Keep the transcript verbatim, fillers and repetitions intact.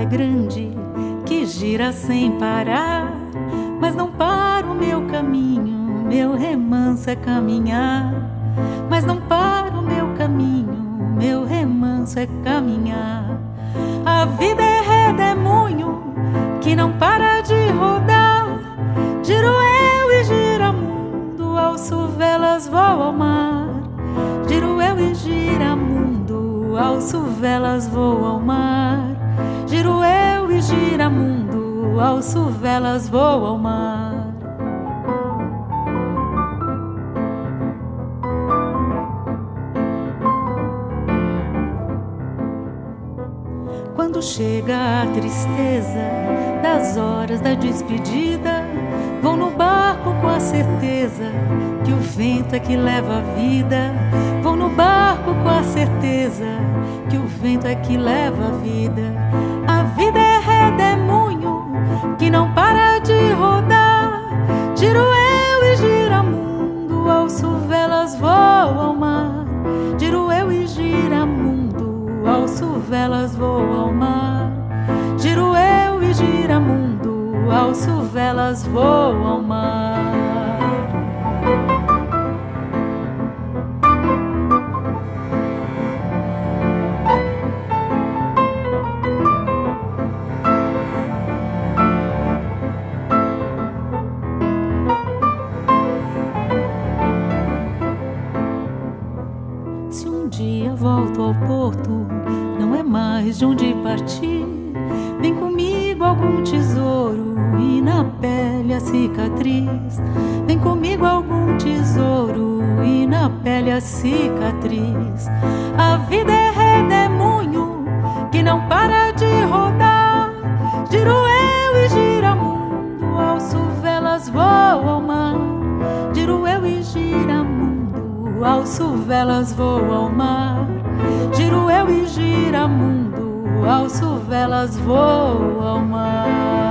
é grande, que gira sem parar, mas não para o meu caminho, meu remanso é caminhar. Mas não para o meu caminho, meu remanso é caminhar. A vida é redemoinho que não para de rodar. Giro eu e gira mundo, alço velas, vou ao mar. Giro eu e gira mundo, alço velas, vou ao mar. Giro eu e gira mundo, alço velas, vou ao mar. Quando chega a tristeza das horas da despedida, vou no barco com a certeza que o vento é que leva a vida. Vou no barco com a certeza que o vento é que leva a vida. A vida é redemoinho que não para de rodar. Giro eu e gira mundo, alço velas, vou ao mar. Giro eu e gira mundo, alço velas, vou ao mar. Giro eu e gira mundo, alço velas, vou ao mar. Se um dia volto ao porto, não é mais de onde partir. Vem comigo algum tesouro e na pele a cicatriz. Vem comigo algum tesouro e na pele a cicatriz. A vida é redemoinho que não para de rodar. Giro eu e gira mundo, alço velas, vou ao mar. Giro eu e gira mundo, alço velas, vou ao mar. Giro eu e gira mundo, alço velas, vou ao mar.